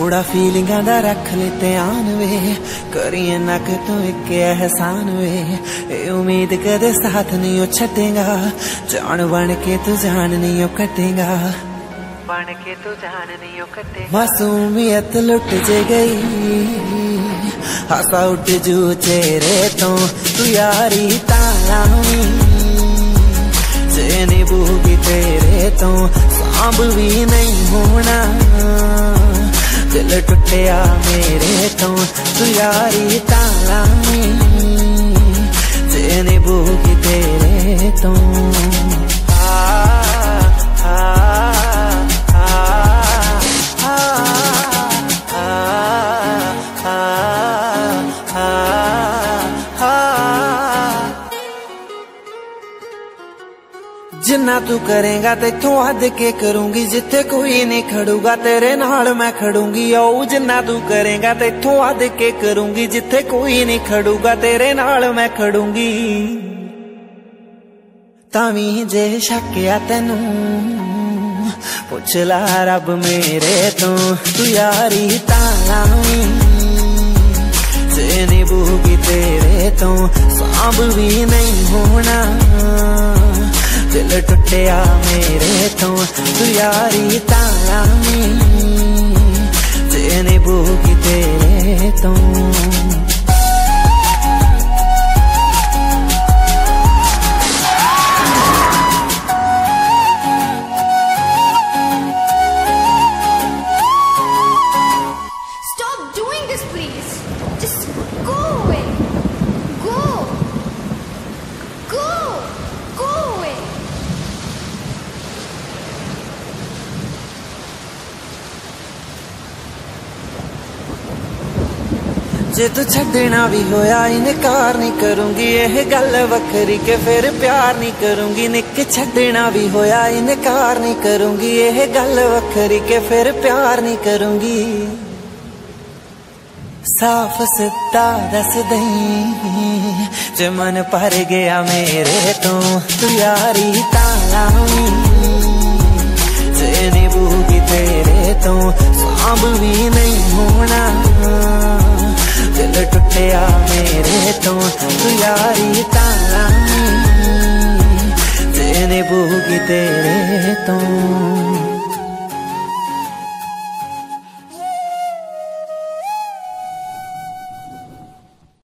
थोड़ा फीलिंगां दा रख ले ध्यान वे, करिए नक तू एक एहसान वे। ए उम्मीद कदे साथ नहीं ओ छड्डेगा, जान बन के तू जान नहीं ओ कटेगा, बन के तू जान नहीं ओ कटेगा। मासूमियत लुट जे गई, हासा उठ जू चेहरे तो, तू यारी तालावी जे निभूगी तेरे तो, सांभ भी नहीं होना दिल टुटिया मेरे तो, तू यारी तालावी जे निभूगी तेरे तो। जिन्ना तू करेगा तेथों हद के करूंगी, जिथे कोई नहीं खड़ूगा तेरे नाल मैं खड़ूंगी। ओ जिन्ना तू करेगा तेथों हद के करूंगी, जिथे कोई नहीं खड़ूगा तेरे नाल मैं खड़ूंगी। तावी जे शक आ तेनू पुछ ला रब मेरे तो, तू यारी तालावी जे निभूगी तेरे तो, सांभ भी नहीं होना दिल टुटिया मेरे तो, तू यारी तालावी जे निभूगी तेरे तो। जे तू छड़ना भी होया इनकार नहीं करूंगी, यह गल वखरी के फिर प्यार नहीं करूंगी। निक छड़ना भी होया इनकार नहीं करूंगी, यह गल वखरी के फिर प्यार नहीं करूंगी। साफ सिद्धा दस दई जे मन भर गया मेरे तो, तू यारी तालावी जे निभूगी तेरे तो, सांभ भी नहीं होना दिल टुटिया मेरे तो, तू यारी तालावी जे निभूगी तेरे तो।